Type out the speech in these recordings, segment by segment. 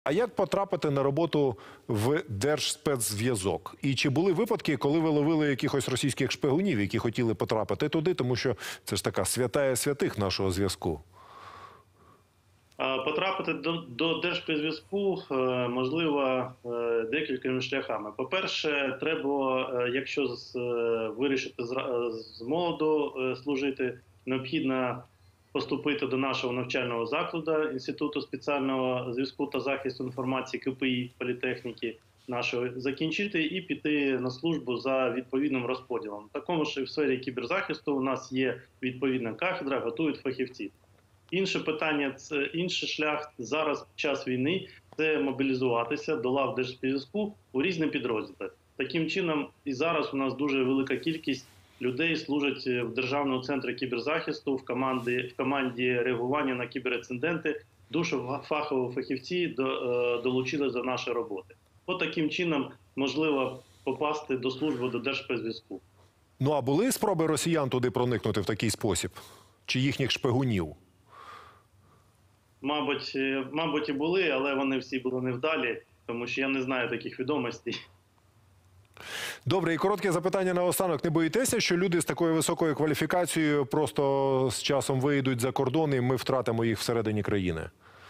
А як потрапити на роботу в Держспецзв'язок? І чи були випадки, коли ви ловили якихось російських шпигунів, які хотіли потрапити туди, тому що це ж така святая святих нашого зв'язку? Потрапити до Держспецзв'язку можливо декількома шляхами. По-перше, треба, якщо вирішити з молоду служити, необхідно поступити до нашого навчального закладу Інституту спеціального зв'язку та захисту інформації КПІ політехніки нашого, закінчити і піти на службу за відповідним розподілом. Також і в сфері кіберзахисту у нас є відповідна кафедра, готують фахівці. Інше питання, інший шлях зараз під час війни – це мобілізуватися до лав Держспецзв'язку у різні підрозділи. Таким чином, і зараз у нас дуже велика кількість людей служать в Державному центрі кіберзахисту, в команді реагування на кіберінциденти. Дуже фахові фахівці долучились до нашої роботи. От таким чином можливо попасти до служби до Держспецзв'язку. Ну а були спроби росіян туди проникнути в такий спосіб? Чи їхніх шпигунів? Мабуть, і були, але вони всі були невдалі, тому що я не знаю таких відомостей. Добре, і коротке запитання наостанок. Не боїтеся, що люди з такою високою кваліфікацією просто з часом виїдуть за кордон і ми втратимо їх всередині країни?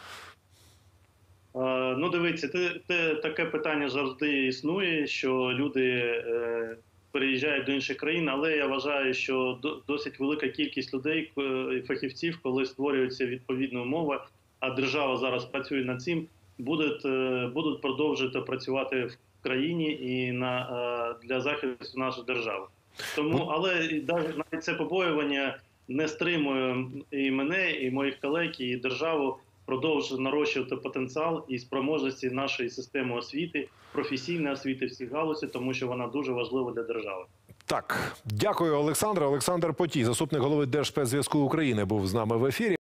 Ну, дивіться, таке питання завжди існує, що люди переїжджають до інших країн, але я вважаю, що досить велика кількість людей, фахівців, коли створюються відповідні умови, а держава зараз працює над цим, будуть продовжувати працювати в країні і для захисту нашої держави. Тому, але навіть це побоювання не стримує і мене, і моїх колег, і державу продовжувати нарощувати потенціал і спроможності нашої системи освіти, професійної освіти всіх галузей, тому що вона дуже важлива для держави. Так, дякую, Олександр. Олександр Потій, заступник голови Держспецзв'язку України, був з нами в ефірі.